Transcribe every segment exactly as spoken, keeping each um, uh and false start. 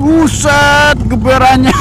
Buset geberannya.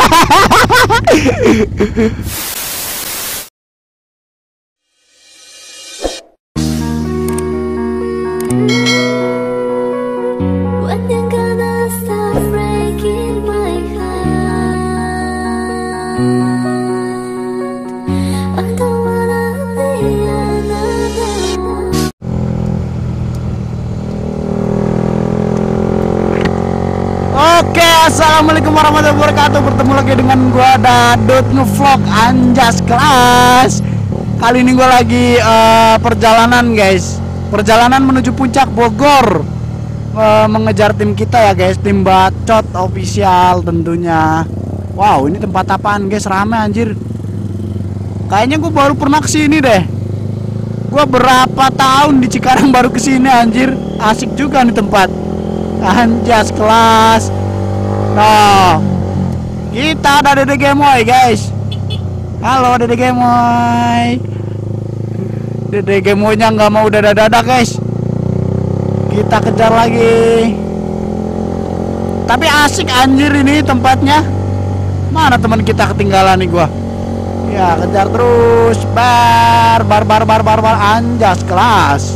Oke, assalamualaikum warahmatullahi wabarakatuh. Bertemu lagi dengan gua Dadut ngevlog Anjas Kelas. Kali ini gua lagi uh, perjalanan guys, perjalanan menuju puncak Bogor, uh, mengejar tim kita ya guys, tim Bacot official tentunya. Wow, ini tempat apaan guys? Rame anjir. Kayaknya gua baru pernah kesini deh. Gua berapa tahun di Cikarang baru kesini anjir. Asik juga nih tempat. Anjas Kelas. Nah, kita ada Dede Gemoy guys. Halo Dede Gemoy. Dede Gemoynya nggak mau dadah-dadah guys. Kita kejar lagi. Tapi asik anjir ini tempatnya. Mana teman kita ketinggalan nih gua. Ya kejar terus. Bar bar bar bar bar bar Anjas Kelas.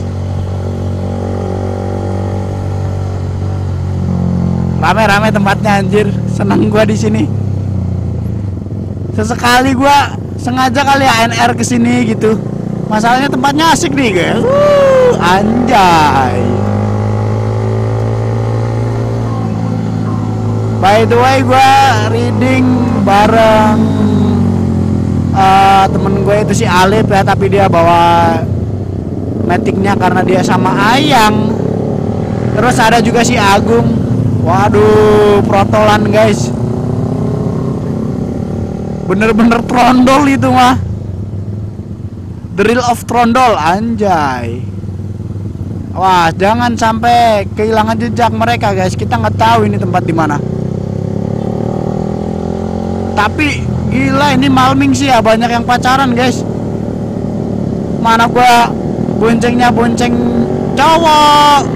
Rame-rame tempatnya anjir, seneng gua di sini. Sesekali gua sengaja kali ya N R kesini gitu. Masalahnya tempatnya asik nih guys. Uh, anjay. By the way, gua reading bareng uh, temen gue itu si Alif ya, tapi dia bawa metiknya karena dia sama Ayang. Terus ada juga si Agung. Waduh, protolan guys. Bener-bener trondol itu mah. The real of trondol, anjay. Wah, jangan sampai kehilangan jejak mereka guys. Kita nggak tahu ini tempat di mana. Tapi gila ini malming sih ya, banyak yang pacaran guys. Mana gua boncengnya bonceng cowok.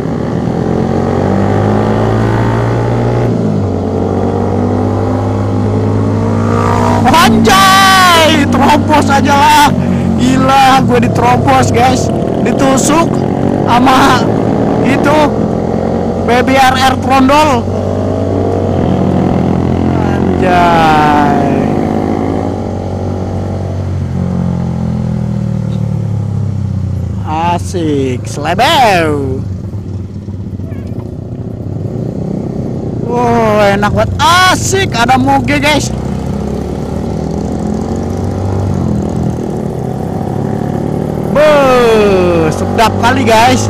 Anjay, terobos aja lah. Gila, gue diterobos guys. Ditusuk sama itu baby R R trondol. Anjay. Asik, selebew. Wow, enak banget. Asik, ada moge guys. Sedap kali guys.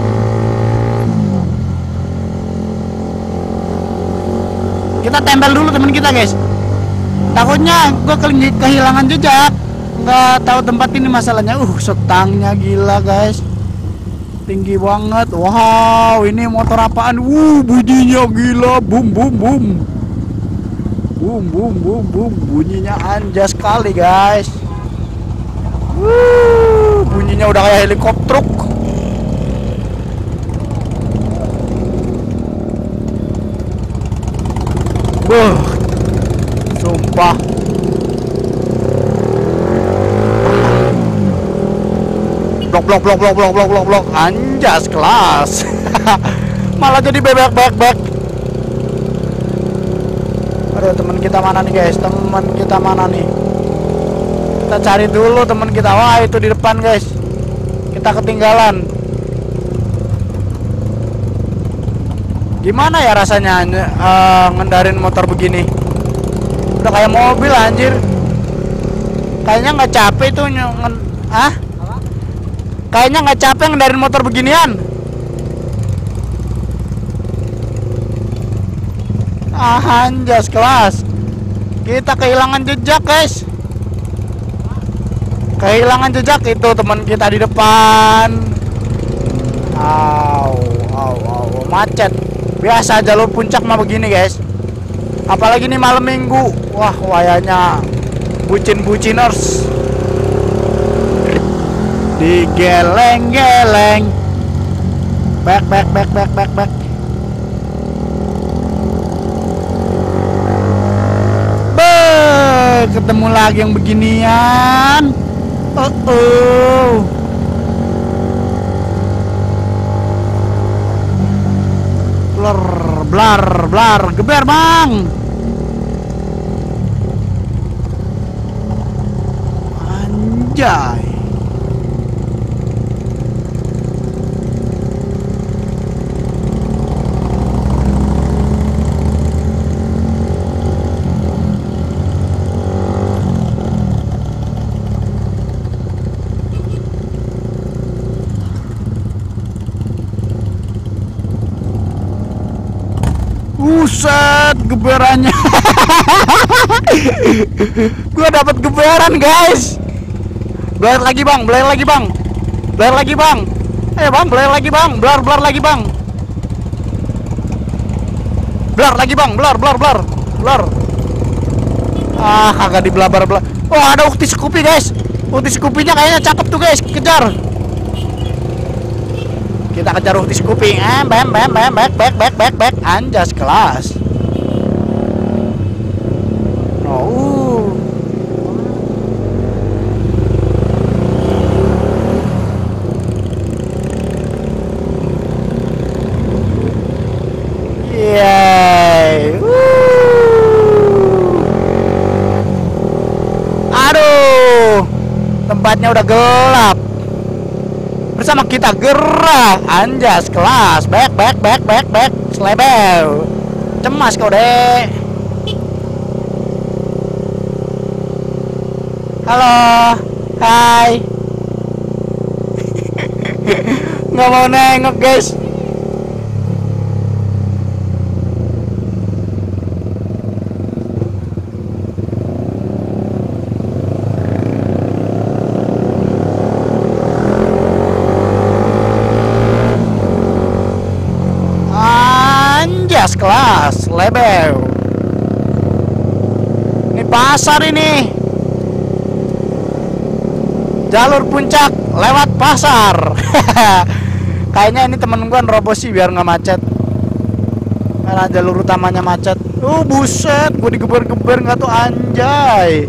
Kita tempel dulu teman kita guys. Takutnya gue kehilangan jejak, nggak tahu tempat ini masalahnya. Uh setangnya gila guys, tinggi banget. Wow, ini motor apaan? Uh bunyinya gila, boom boom boom, boom boom boom boom, bunyinya anjas sekali guys. Wuh, bunyinya udah kayak helikopter. Wah, sumpah. Blok blok blok blok blok blok blok blok Anjas Kelas. Malah jadi bebek bebek bebek. Aduh, teman kita mana nih guys? Teman kita mana nih? Kita cari dulu teman kita. Wah, itu di depan guys. Kita ketinggalan. Gimana ya rasanya uh, ngendarin motor begini? Udah kayak mobil anjir. Kayaknya nggak capek tuh ngen ah? Kayaknya nggak capek ngendarin motor beginian. Ah, Anjas Kelas. Kita kehilangan jejak guys. Kehilangan jejak itu teman kita di depan. Au, au, au, macet. Biasa jalur puncak mah begini guys. Apalagi nih malam minggu. Wah, wayanya bucin-buciners. Digeleng-geleng. Back, back, back, back, back, back. ketemu lagi yang beginian. Oh, oh. Blar, blar, blar, geber bang. Anjay. Buset, geberannya. Gua dapat geberan, guys. Blare lagi, Bang. Blare lagi, Bang. Blare lagi, Bang. Eh, Bang, blare lagi, Bang. Blare, blare lagi, Bang. Blare lagi, Bang. Blare, blare, blare. Blare. Ah, kagak di blabar blar. Oh, ada ukti Scoopy, guys. Ukti Scoopy-nya kayaknya cakep tuh, guys. Kejar. Kita kejar ukti Scoopy. Eh, bam, bam, bam, back, back, back, back, back. Anjas kelas. Oh. Yeay. Aduh. Tempatnya udah gelap. Bersama kita gerak. Anjas kelas. Back, back, back, back, back. Selebel. Cemas kau, Dek. Halo. Hai. Nggak mau nengok, guys. Anjas kelas. Lebel. Ini pasar ini. Jalur puncak lewat pasar. Kayaknya ini temen gua nerobos sih biar nggak macet. Karena jalur utamanya macet. Oh buset, gua digeber-geber nggak tuh, anjay.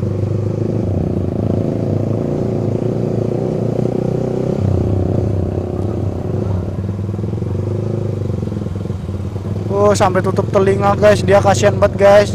Oh sampai tutup telinga, guys. Dia kasihan banget, guys.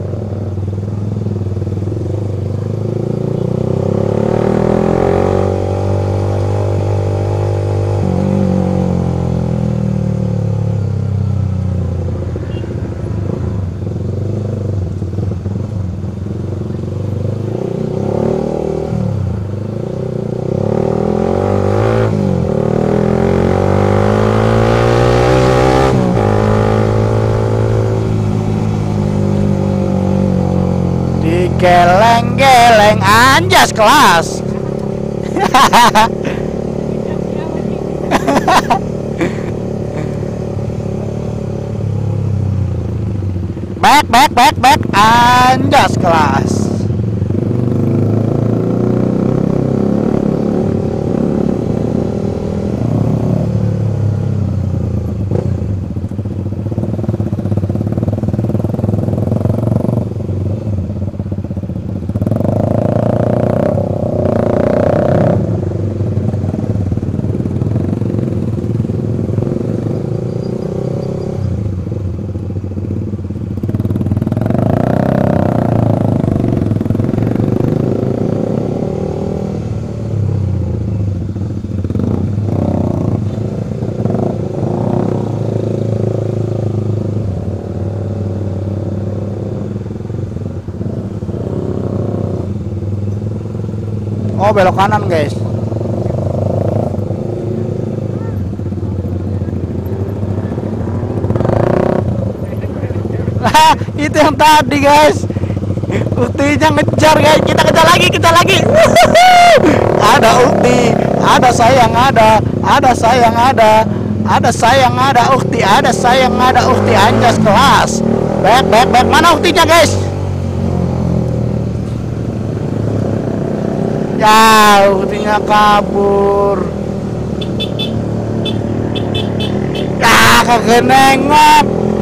Geleng-geleng anjas kelas. Back, back, back, back anjas kelas. Oh belok kanan, guys. Lah itu yang tadi, guys. Uktinya ngejar, guys. Kita kejar lagi, kita lagi. Ada ukti, ada sayang, ada, ada sayang, ada, ada sayang, ada ukti, ada sayang, ada ukti. Anjas kelas. Back, back, back. Mana uktinya, guys? Ya, uktinya kabur. Ya, kagak nengok.